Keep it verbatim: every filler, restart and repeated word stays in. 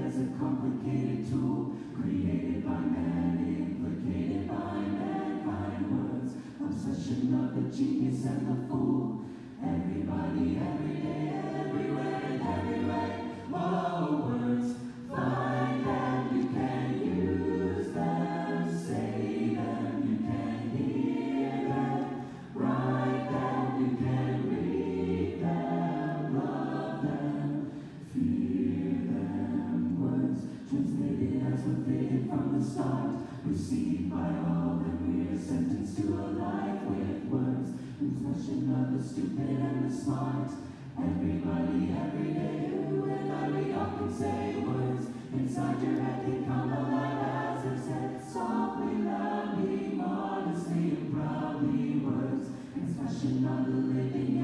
as a complicated tool, created by man, implicated by mankind. Words, obsession of the genius and the fool. Everybody, every day, everywhere, in every way. Oh, words, find them, you can use them, say them, you can hear them, write them, you can read them, love them, fear them. Words, translated as were fitted from the start, received by all, and we're sentenced to a life with words. Obsession of the stupid and the smart. Everybody, every day, you and I, we all can say words. Inside your head can come alive as they're said, softly, loudly, modestly, and proudly. Words, expression of the living